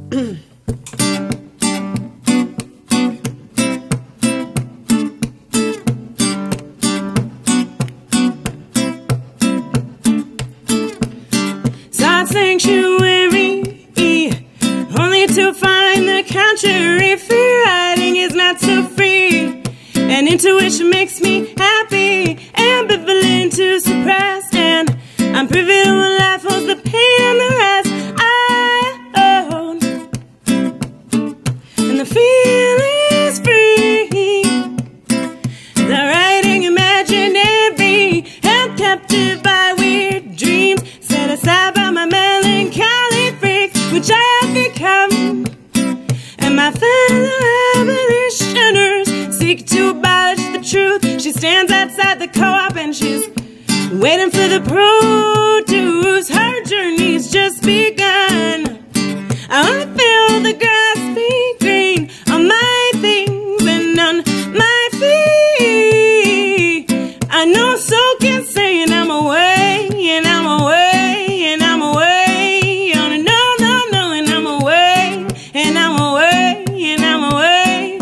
Sought sanctuary, only to find the contrary. Free riding is not so free, and intuition makes me happy. Ambivalent to suppressed, and I'm privy to a life holds the pain and the rest I own, and the feel is free. The writing imaginary, held captive by weird dreams, set aside by my melancholy freaks, which I have become. And my fellow abolitioners seek to abolish the truth. She stands outside the co-op and she's waiting for the produce. Her journey's just begun. I wanna feel the grass be green on my things and on my feet. I know so can say, and I'm away, and I'm away, and I'm away. Oh, no, no, no, and I'm away, and I'm away, and I'm away.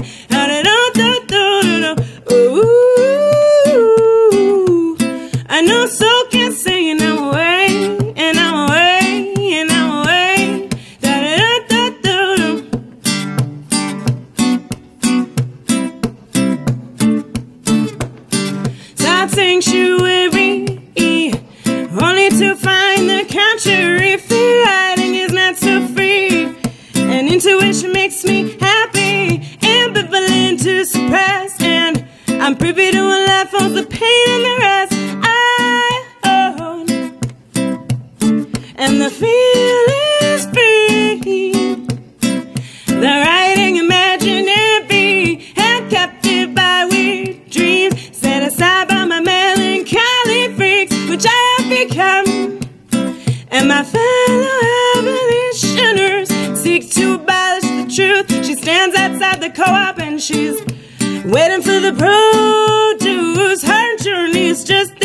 Ooh, I know so can say, and I'm away, and I'm away, and I'm away. Sought sanctuary, only to find the contrary. Free riding is not so free, and intuition makes me happy. Ambivalent to suppressed, and I'm privy to a life of the pain and the rest I own, and the feel is free. The writing imaginary, held captive by weird dreams, set aside by my melancholy freaks, which I have become. And my fellow abolitioners seek to abolish the truth. She stands outside the co-op and she's waiting for the produce. Her journey's just